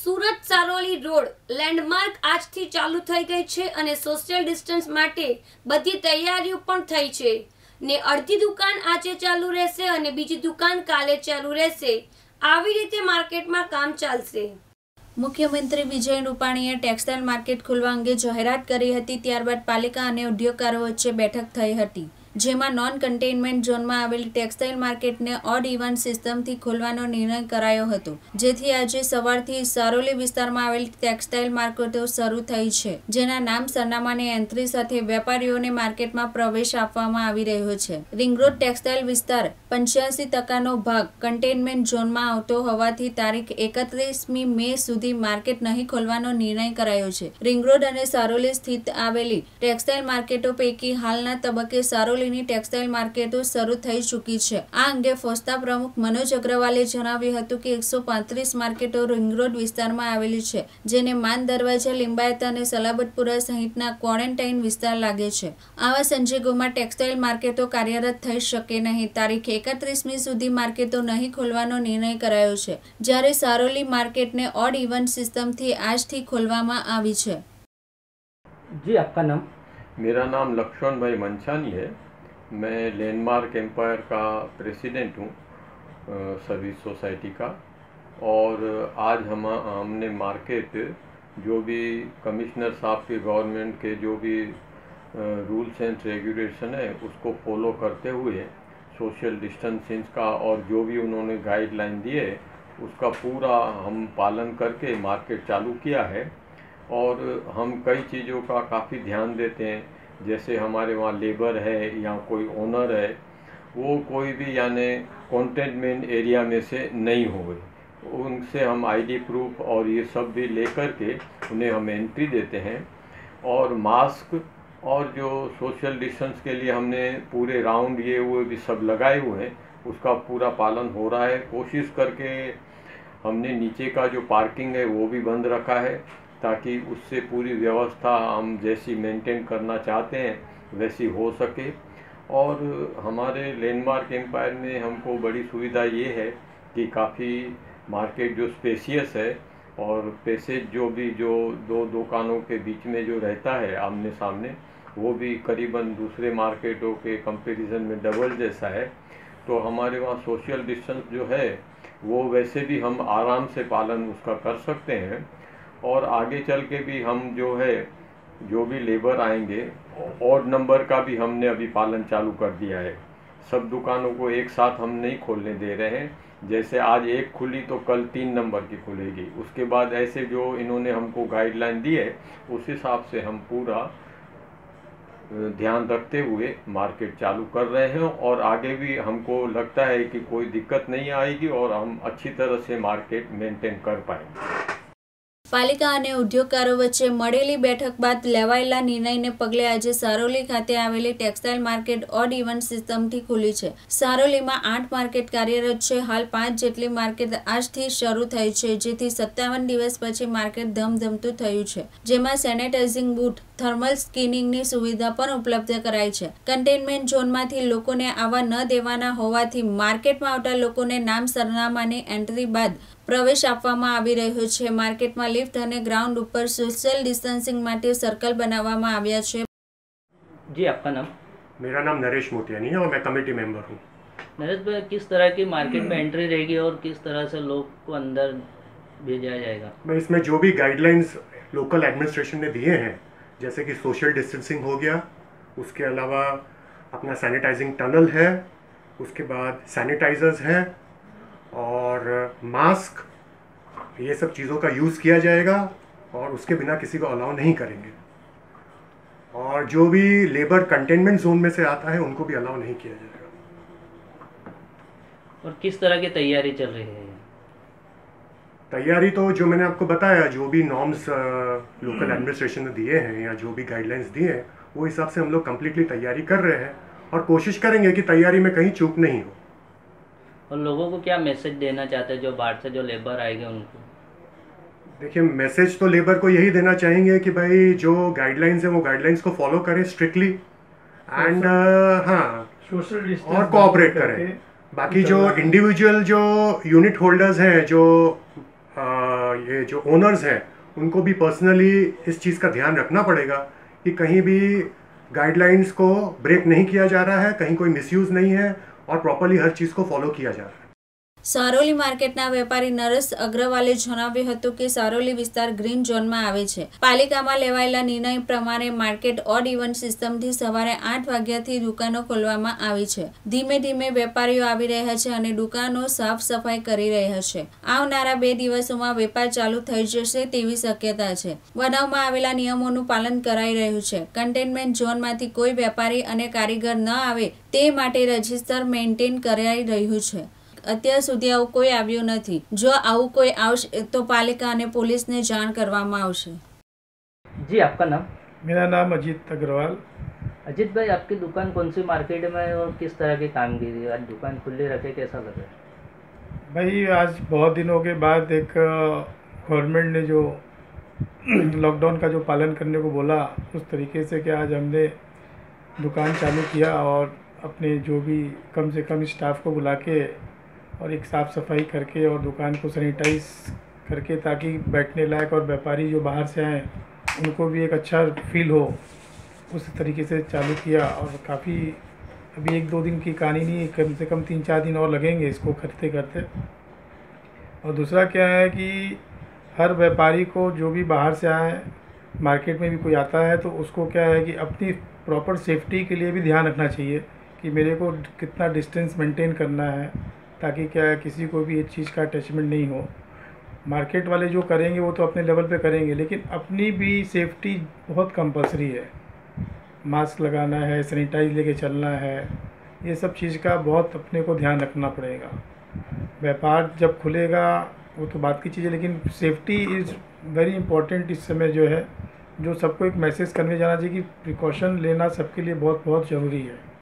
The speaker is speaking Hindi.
સુરત સારોલી રોડ લેન્ડમાર્ક આજથી ચાલુ થઈ ગઈ છે અને સોશિયલ ડિસ્ટન્સ માટે બધી તૈયારીઓ પણ થઈ છે ને અડધી દુકાન આજે ચાલુ રહેશે અને બીજી દુકાન કાલે ચાલુ રહેશે। આવી રીતે માર્કેટમાં કામ ચાલશે। મુખ્યમંત્રી વિજય રૂપાણીએ ટેક્સટાઇલ માર્કેટ ખોલવા અંગે જાહેરાત કરી હતી। ત્યારબાદ પાલિકા અને ઉદ્યોગકારો વચ્ચે બેઠક થઈ હતી, જેમાં નોન કન્ટેનમેન્ટ ઝોનમાં આવેલી ટેક્સટાઇલ માર્કેટને ઓડ ઇવન સિસ્ટમથી ખોલવાનો નિર્ણય કરાયો હતો, જેથી આજે સવારથી સારોલી વિસ્તારમાં આવેલી ટેક્સટાઇલ માર્કેટો શરૂ થઈ છે, જેના નામ સરનામાની એન્ટ્રી સાથે વેપારીઓને માર્કેટમાં પ્રવેશ આપવામાં આવી રહ્યો છે। રિંગ રોડ ટેક્સટાઇલ વિસ્તાર 85% ભાગ કન્ટેનમેન્ટ ઝોનમાં આવતો હોવાથી તારીખ 31મી મે સુધી માર્કેટ નહીં ખોલવાનો નિર્ણય કરાયો છે। રિંગ રોડ અને સારોલી સ્થિત આવેલી ટેક્સટાઇલ માર્કેટો પૈકી હાલના તબક્કે સારોલીની ટેક્સટાઇલ માર્કેટો શરૂ થઈ ચૂકી છે। આ અંગે ફોસ્તા પ્રમુખ મનોજ અગ્રવાલે જણાવ્યું હતું કે 135 માર્કેટો રિંગ રોડ વિસ્તારમાં આવેલી છે, જેને માન દરવાજા, લિંબાયત અને સલાબતપુરા સહિતના ક્વોરન્ટાઇન વિસ્તાર લાગે છે। આવા સંજોગોમાં ટેક્સટાઇલ માર્કેટો કાર્યરત થઈ શકે નહીં। તારીખ 31મી સુધી માર્કેટો નહીં ખોલવાનો નિર્ણય કરાયો છે, જ્યારે સારોલી માર્કેટને ઓડ इवन सिस्टम थी आज थी खोलवामा आवी छे। जी, आपका नाम? मेरा नाम लक्ष्मण भाई मंचानी है। मैं लैंडमार्क एम्पायर का प्रेसिडेंट हूँ, सर्विस सोसाइटी का। और आज हमने मार्केट जो भी कमिश्नर साहब के गवर्नमेंट के जो भी रूल्स एंड रेगुलेशन है उसको फॉलो करते हुए सोशल डिस्टेंसिंग का और जो भी उन्होंने गाइडलाइन दिए उसका पूरा हम पालन करके मार्केट चालू किया है। और हम कई चीज़ों का काफ़ी ध्यान देते हैं, जैसे हमारे वहाँ लेबर है या कोई ओनर है, वो कोई भी यानी कंटेनमेंट एरिया में से नहीं होए, उनसे हम आईडी प्रूफ और ये सब भी लेकर के उन्हें हम एंट्री देते हैं। और मास्क और जो सोशल डिस्टेंस के लिए हमने पूरे राउंड ये हुए भी सब लगाए हुए हैं, उसका पूरा पालन हो रहा है। कोशिश करके हमने नीचे का जो पार्किंग है वो भी बंद रखा है, ताकि उससे पूरी व्यवस्था हम जैसी मेंटेन करना चाहते हैं वैसी हो सके। और हमारे लैंडमार्क एम्पायर में हमको बड़ी सुविधा ये है कि काफ़ी मार्केट जो स्पेसियस है और पैसेज जो भी जो दो दुकानों के बीच में जो रहता है आमने सामने, वो भी करीबन दूसरे मार्केटों के कंपैरिजन में डबल जैसा है। तो हमारे वहाँ सोशल डिस्टेंस जो है वो वैसे भी हम आराम से पालन उसका कर सकते हैं। और आगे चल के भी हम जो है जो भी लेबर आएंगे ऑड नंबर का भी हमने अभी पालन चालू कर दिया है। सब दुकानों को एक साथ हम नहीं खोलने दे रहे हैं, जैसे आज एक खुली तो कल 3 नंबर की खुलेगी। उसके बाद ऐसे जो इन्होंने हमको गाइडलाइन दी है उस हिसाब से हम पूरा ध्यान रखते हुए मार्केट चालू कर रहे हैं। और आगे भी हमको लगता है कि कोई दिक्कत नहीं आएगी और हम अच्छी तरह से मार्केट मेंटेन कर पाएंगे। પાલિકા અને ઉદ્યોગકારો વચ્ચે મળેલી બેઠક બાદ લેવાયેલા નિર્ણયને પગલે આજે સારોલી ખાતે આવેલી ટેક્સટાઇલ માર્કેટ ઓડ ઇવન સિસ્ટમથી ખુલી છે। સારોલીમાં 8 માર્કેટ કાર્યરત છે। હાલ 5 જેટલી માર્કેટ આજથી શરૂ થઈ છે, જેથી 57 દિવસ પછી માર્કેટ ધમધમતું થયું છે, જેમાં સેનેટાઇઝિંગ બૂથ, થર્મલ સ્કેનિંગની સુવિધા પણ ઉપલબ્ધ કરાઈ છે। કન્ટેનમેન્ટ ઝોનમાંથી લોકોને આવવા ન દેવાના હોવાથી માર્કેટમાં આવતા લોકોને નામ સરનામાની એન્ટ્રી બાદ પ્રવેશ આપવામાં આવી રહ્યો છે। માર્કેટમાં લિફ્ટ અને ગ્રાઉન્ડ ઉપર સોશિયલ ડિસ્ટન્સિંગ માટે સર્કલ બનાવવામાં આવ્યા છે। जी, आपका नाम? मेरा नाम नरेश मोतियानी है और मैं कमेटी मेंबर हूँ। नरेश भाई, किस तरह की मार्केट में एंट्री रहेगी और किस तरह से लोग को अंदर भेजा जाएगा? मैं इसमें जो भी गाइडलाइंस लोकल एडमिनिस्ट्रेशन ने दिए हैं, जैसे कि सोशल डिस्टेंसिंग हो गया, उसके अलावा अपना सैनिटाइजिंग टनल है, उसके बाद सैनिटाइजर्स हैं और मास्क, ये सब चीज़ों का यूज़ किया जाएगा और उसके बिना किसी को अलाउ नहीं करेंगे। और जो भी लेबर कंटेनमेंट जोन में से आता है उनको भी अलाउ नहीं किया जाएगा। और किस तरह की तैयारी चल रही है? तैयारी तो जो मैंने आपको बताया, जो भी नॉर्म्स लोकल एडमिनिस्ट्रेशन ने दिए हैं या जो भी गाइडलाइंस दिए हैं, वो हिसाब से हम लोग कम्प्लीटली तैयारी कर रहे हैं और कोशिश करेंगे कि तैयारी में कहीं चूक नहीं हो। और लोगों को क्या मैसेज देना चाहते हैं जो बाहर से जो लेबर आएंगे उनको? देखिए, मैसेज तो लेबर को यही देना चाहेंगे कि भाई जो गाइडलाइंस है वो गाइडलाइंस को फॉलो करें स्ट्रिक्टली एंड हाँ, और कोऑपरेट करें। बाकी जो इंडिविजुअल जो यूनिट होल्डर्स हैं, जो ये जो ओनर्स हैं उनको भी पर्सनली इस चीज़ का ध्यान रखना पड़ेगा कि कहीं भी गाइडलाइंस को ब्रेक नहीं किया जा रहा है, कहीं कोई मिसयूज़ नहीं है और प्रॉपरली हर चीज़ को फॉलो किया जा रहा है। સારોલી માર્કેટના વેપારી નરેશ અગ્રવાલે જણાવ્યું હતું કે સારોલી વિસ્તાર ગ્રીન ઝોનમાં આવે છે. પાલિકામાં લેવાયેલા નિર્ણય પ્રમાણે માર્કેટ ઓડ ઇવન સિસ્ટમથી સવારે 8 વાગ્યાથી દુકાનો ખોલવામાં આવી છે. ધીમે ધીમે વેપારીઓ આવી રહ્યા છે અને દુકાનો સાફ સફાઈ કરી રહ્યા છે. આવનારા 2 દિવસોમાં વેપાર ચાલુ થઈ જશે તેવી શક્યતા છે. બનાવમાં આવેલા નિયમોનું પાલન કરાઈ રહ્યું છે. કન્ટેનમેન્ટ ઝોનમાંથી કોઈ વેપારી અને કારીગર ન આવે તે માટે રજિસ્ટર મેન્ટેન કરાઈ રહ્યું છે. અત્યાર સુધી આવું કોઈ આવ્યું નથી. જો આવું કોઈ આવશે તો પાલિકા અને પોલીસને જાણ કરવામાં આવશે. जी, आपका नाम? मेरा नाम अजीत अग्रवाल। अजीत भाई, आपकी दुकान कौन सी मार्केट में है और किस तरह की कामगिरी है? आज दुकान खुली रखे कैसा लगा? भाई आज बहुत दिनों के बाद एक गवर्नमेंट ने जो लॉकडाउन का जो पालन करने को बोला उस तरीके से कि आज हमने दुकान चालू किया और अपने जो भी कम से कम स्टाफ को बुला के और एक साफ़ सफाई करके और दुकान को सैनिटाइज करके ताकि बैठने लायक और व्यापारी जो बाहर से आए उनको भी एक अच्छा फील हो, उस तरीके से चालू किया। और काफ़ी अभी 1-2 दिन की कहानी नहीं, कम से कम 3-4 दिन और लगेंगे इसको करते करते। और दूसरा क्या है कि हर व्यापारी को जो भी बाहर से आए, मार्केट में भी कोई आता है तो उसको क्या है कि अपनी प्रॉपर सेफ्टी के लिए भी ध्यान रखना चाहिए कि मेरे को कितना डिस्टेंस मेंटेन करना है, ताकि क्या है किसी को भी इस चीज़ का अटैचमेंट नहीं हो। मार्केट वाले जो करेंगे वो तो अपने लेवल पे करेंगे, लेकिन अपनी भी सेफ्टी बहुत कंपलसरी है। मास्क लगाना है, सैनिटाइज लेके चलना है, ये सब चीज़ का बहुत अपने को ध्यान रखना पड़ेगा। व्यापार जब खुलेगा वो तो बात की चीज़ है, लेकिन सेफ्टी इज़ वेरी इंपॉर्टेंट इस समय जो है, जो सबको एक मैसेज करने जाना चाहिए कि प्रिकॉशन लेना सबके लिए बहुत बहुत ज़रूरी है।